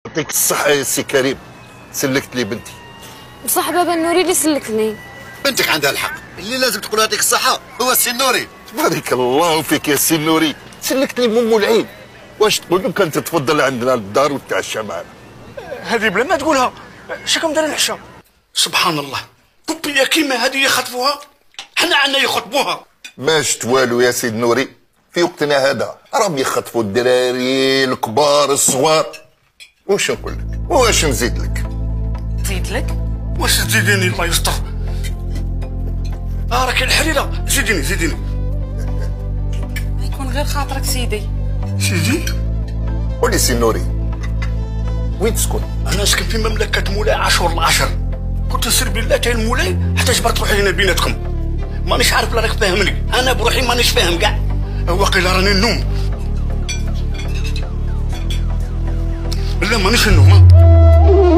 يعطيك الصحة يا سي كريم، سلكت لي بنتي. بصح بابا النوري اللي سلكني. بنتك عندها الحق، اللي لازم تقول يعطيك الصحة هو السي النوري. بارك الله فيك يا سي النوري، سلكت لي مو العين. واش تقول له كانت تفضل عندنا للدار وتعشى معنا؟ هذه بلا ما تقولها، شكون دار العشاء؟ سبحان الله، كوبيه كيما هذه يخطفوها، حنا عندنا يخطبوها. ما شفت والو يا سيد نوري، في وقتنا هذا راهم يخطفوا الدراري الكبار الصغار. واش نقول لك؟ واش نزيد لك؟ زيد لك؟ واش تزيديني الله يستر؟ راك الحريره، زيديني زيديني. يكون غير خاطرك سيدي. سيدي؟ قولي سي نوري، وين تسكن؟ انا اسكن في مملكه مولاي عاشور العشر. كنت نسير بالله تاع المولاي حتى جبرت روحي هنا بيناتكم. مانيش عارف لا راك فاهمني، انا بروحي مانيش فاهم كاع. واقيل راني النوم. لا مانيش النوم.